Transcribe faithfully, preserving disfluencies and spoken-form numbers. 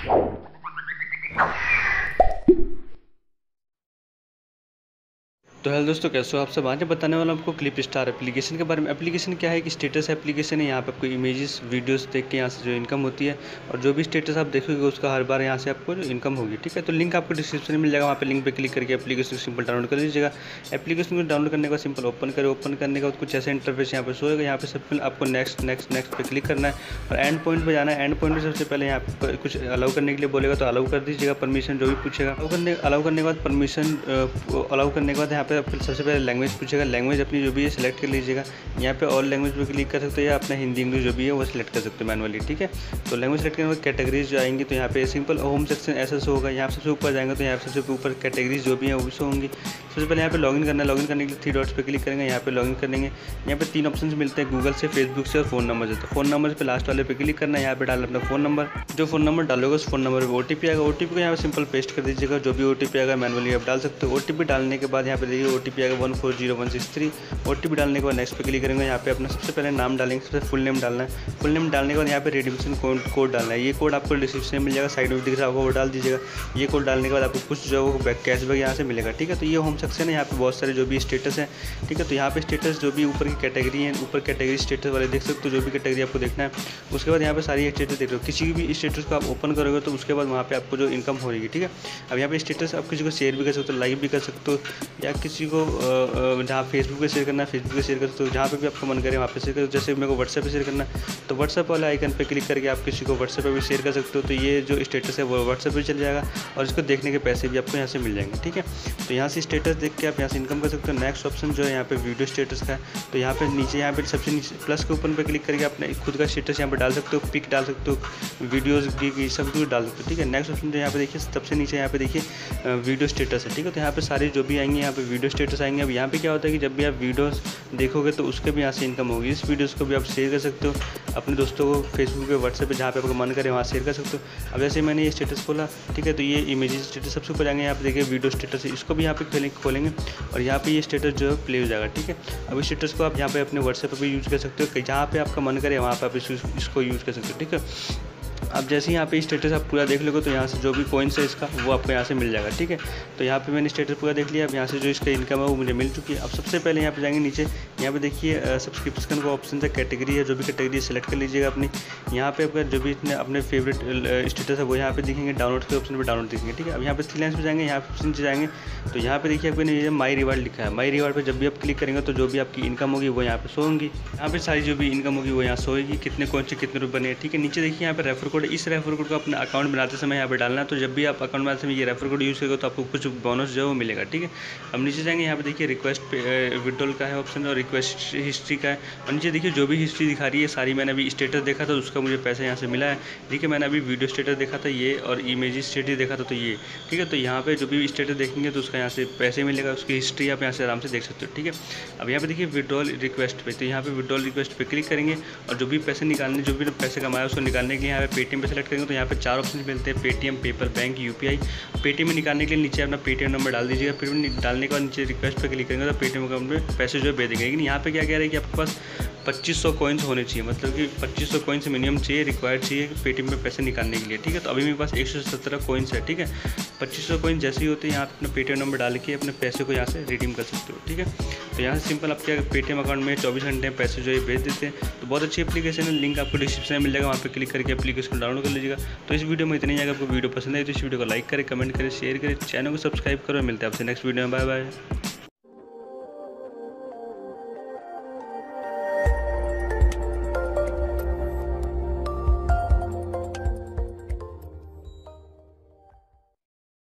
तो हेलो दोस्तों, कैसे हो आप सब। आज मैं बताने वाला हूँ आपको क्लिप स्टार एप्लीकेशन के बारे में। एप्लीकेशन क्या है कि स्टेटस एप्लीकेशन है। यहाँ पे आपको इमेजेस वीडियोस देख के यहाँ से जो इनकम होती है, और जो भी स्टेटस आप देखोगे उसका हर बार यहाँ से आपको जो इनकम होगी। ठीक है, तो लिंक आपको डिस्क्रिप्शन में मिल जाएगा, वहाँ पे लिंक पे क्लिक करके एप्लीकेशन सिंपल डाउनलोड कर लीजिएगा। एप्लीकेशन को डाउनलोड करने का सिंपल ओपन करें। ओपन करने के बाद कुछ ऐसा इंटरफेस यहाँ पे शो होगा। यहाँ पे सिंपल आपको नेक्स्ट नेक्स्ट नेक्स्ट पे क्लिक करना है और एंड पॉइंट पे जाना है। एंड पॉइंट पे सबसे पहले यहाँ पे कुछ अलाउ करने के लिए बोलेगा तो अलाउ कर दीजिएगा, परमिशन जो भी पूछेगा। अलाउ करने अलाउ करने के बाद परमिशन अलाउ करने के बाद यहाँ पे सबसे पहले लैंग्वेज पूछेगा। लैंग्वेज अपनी जो भी है सिलेक्ट कर लीजिएगा। यहाँ पे ऑल लैंग्वेज पे क्लिक कर सकते हो या अपना हिंदी इंग्लिश जो भी है वो सिलेक्ट कर सकते हो मैनुअली। ठीक है, तो लैंग्वेज सेलेक्ट करने के बाद कैटेगरीज जो आएंगी तो यहाँ पे सिंपल होम सेक्शन ऐसा शो होगा। यहाँ सबसे ऊपर जाएंगे तो यहाँ पे सबसे ऊपर कैटेगरीज जो भी है वो भी शो होंगी। सबसे पहले यहाँ पे लॉगिन करना है। लॉगिन करने के लिए थ्री डॉट्स पे क्लिक करेंगे, यहाँ पे लॉगिन करेंगे। यहाँ पे तीन ऑप्शन मिलते हैं, गूगल से, फेसबुक से और फोन नंबर से। तो फोन नंबर पे लास्ट वाले पे क्लिक करना है। यहाँ पे डालना अपना फोन नंबर। जो फोन नंबर डालोगे उस फोन नंबर पर ओटीपी आएगा। ओटीपी को यहाँ पे सिंपल पेस्ट कर दीजिएगा। जो भी ओटीपी आएगा मैनुअली आप डाल सकते हो। ओटीपी डालने के बाद यहाँ पे देखिए ओटीपी आएगा one four zero one six three. OTP डालने के बाद नेक्स्ट पे क्लिक करेंगे। यहाँ पे अपना सबसे पहले नाम डालेंगे, सबसे फुल नेम डालना है। फुल नेम डालने के बाद यहाँ पे रिडीम्शन कोड डालना है। ये कोड आपको डिस्क्रिप्शन में मिल जाएगा, साइड में दिख रहा होगा, वो डाल दीजिएगा। ये कोड डालने के बाद आपको कुछ जो है कैशबैक यहाँ से मिलेगा। ठीक है, तो ये होम सेक्शन है। यहाँ पे बहुत सारे जो भी स्टेटस है। ठीक है, तो यहाँ पे स्टेटस जो भी ऊपर की कैटेगरी है, ऊपर कैटेगरी स्टेटस वाले देख सकते हो, जो भी कैटेगरी आपको देखना है। उसके बाद यहाँ पे सारी स्टेटस देख रहे हो। किसी भी स्टेटस को आप ओपन करोगे तो उसके बाद वहाँ पे आपको जो इनकम हो रही है। ठीक है, अब यहाँ पे स्टेटस आप किसी को शेयर भी कर सकते हो, लाइक भी कर सकते हो, या किसी को जहाँ फेसबुक पे शेयर करना है फेसबुक पे शेयर कर सकते हो, जहाँ पे भी आपको मन करे वहाँ पे शेयर कर। जैसे मेरे को व्हाट्सएप पे शेयर करना है तो व्हाट्सएप वाले आइकन पे क्लिक करके आप किसी को व्हाट्सएप पे भी शेयर कर सकते हो। तो ये जो स्टेटस है वो व्हाट्सएप पे चल जाएगा और इसको देखने के पैसे भी आपको यहाँ से मिल जाएंगे। ठीक है, तो यहाँ से स्टेटस देख के आप यहाँ से इनकम कर सकते हो। नेक्स्ट ऑप्शन जो है यहाँ पे वीडियो स्टेटस का है। तो यहाँ पे नीचे यहाँ पे सबसे नीचे प्लस के ऊपर पे क्लिक करके अपने खुद का स्टेटस यहाँ पे डाल सकते हो, पिक डाल सकते हो, वीडियोज़ की सब कुछ डाल सकते हो। ठीक है, नेक्स्ट ऑप्शन जो यहाँ पे देखिए सबसे नीचे यहाँ पे देखिए वीडियो स्टेटस है। ठीक है, तो यहाँ पे सारे जो भी आएंगे यहाँ पे वीडियो स्टेटस आएंगे। अब यहाँ पे क्या होता है कि जब भी आप वीडियोस देखोगे तो उसके भी यहाँ से इनकम होगी। इस वीडियोस को भी आप शेयर कर सकते हो अपने दोस्तों को, फेसबुक पे, व्हाट्सएप पे, जहाँ पे आपको मन करे वहाँ शेयर कर सकते हो। अब जैसे मैंने ये स्टेटस खोला, ठीक है, तो ये इमेजेस स्टेटस सबसे ऊपर जाएंगे। यहाँ पे देखिए वीडियो स्टेटस है, इसको भी यहाँ पे खोलेंगे और यहाँ पे ये स्टेटस जो है प्ले हो जाएगा। ठीक है, अब इस स्टेटस को आप यहाँ पे अपने व्हाट्सएप पे भी यूज़ कर सकते हो, जहाँ पे आपका मन करे वहाँ पे आप इसको यूज़ कर सकते हो। ठीक है, अब जैसे ही यहाँ पे स्टेटस आप पूरा देख लोगे तो यहाँ से जो भी कॉइन्स है इसका वो आपको यहाँ से मिल जाएगा। ठीक है, तो यहाँ पे मैंने स्टेटस पूरा देख लिया। अब यहाँ से जो इसका इनकम है वो मुझे मिल चुकी है। अब सबसे पहले यहाँ पे जाएंगे नीचे, यहाँ पे देखिए सब्सक्रिप्शन का ऑप्शन है, कैटेगरी है, जो भी कैटेगरी सेलेक्ट कर लीजिएगा अपनी। यहाँ पे आपका जो भी इतने अपने फेवरेट स्टेटस है वो यहाँ पे दिखेंगे, डाउनलोड के ऑप्शन पर डाउनलोड दिखेंगे। ठीक है, अब यहाँ पे थ्री लाइन्स पे जाएंगे, यहाँ पे ऑप्शन से जाएंगे तो यहाँ पे देखिए आपको माई रिवार्ड लिखा है। माई रिवार्ड पर जब भी आप क्लिक करेंगे तो जो भी आपकी इनकम होगी वो यहाँ पे शो होंगी। यहाँ पे सारी जो भी इनकम होगी वो यहाँ शो होगी, कितने कौन से कितने रुपये बने। ठीक है, नीचे देखिए यहाँ पे रेफर कोड, इस रेफर कोड को अपना अकाउंट बनाते समय यहाँ पे डालना है। तो जब भी आप अकाउंट बनाते समय ये रेफर कोड यूज़ करोगे तो आपको कुछ बोनस जो है वो मिलेगा। ठीक है, अब नीचे जाएंगे, यहाँ पे देखिए रिक्वेस्ट विड्रॉल का है ऑप्शन और रिक्वेस्ट हिस्ट्री का है। और नीचे देखिए जो भी हिस्ट्री दिखा रही है सारी, मैंने अभी स्टेटस देखा था उसका मुझे पैसा यहाँ से मिला है। ठीक है, मैंने अभी वीडियो स्टेटस देखा था ये, और इमेज स्टेटस देखा था तो ये। ठीक है, तो यहाँ पे जो भी स्टेटस देखेंगे तो उसका यहाँ से पैसे मिलेगा, उसकी हिस्ट्री आप यहाँ से आराम से देख सकते हो। ठीक है, अब यहाँ पे देखिए विड्रॉल रिक्वेस्ट पे, तो यहाँ पे विड्रॉल रिक्वेस्ट पे क्लिक करेंगे और जो भी पैसे निकालने, जो भी पैसे कमाए उसको निकालने के लिए यहाँ पे पेटीएम पे सेलेक्ट करेंगे तो यहाँ पे चार ऑप्शन मिलते हैं, Paytm, paper bank, UPI. Paytm में निकालने के लिए नीचे अपना पेटीएम नंबर डाल दीजिएगा। पेटीएम डालने के बाद नीचे रिक्वेस्ट पे क्लिक करेंगे तो पेटीएम अकाउंट में पैसे जो भेज देंगे। लेकिन यहाँ पे क्या कह रहा है कि आपके पास पच्चीस सौ कॉइन्स होने चाहिए, मतलब कि पच्चीस सौ कॉइन्स मिनिमम चाहिए, रिक्वायर्ड चाहिए पेटीएम में पैसे निकालने के लिए। ठीक है, तो अभी मेरे पास एक सौ सत्रह कॉइन्स है। ठीक है, पच्चीस सौ कॉइन्स जैसे ही होते हैं यहाँ पे अपना पेटीएम नंबर डाल के अपने पैसे को यहाँ से रिडीम कर सकते हो। ठीक है, तो यहाँ से सिंपल आपके पेटीएम अकाउंट में चौबीस घंटे में पैसे जो है भेज देते हैं। तो बहुत अच्छी एप्लीकेशन है, लिंक आपको डिस्क्रिप्शन में मिल जाएगा, वहाँ पे क्लिक करके एप्लीकेशन डाउनलोड कर लीजिएगा। तो इस वीडियो में इतनी ही। अगर आपको वीडियो पसंद है तो इस वीडियो को लाइक करें, कमेंट करें, शेयर करें, चैनल को सब्सक्राइब करो। मिलते हैं आपसे नेक्स्ट वीडियो में। Bye bye.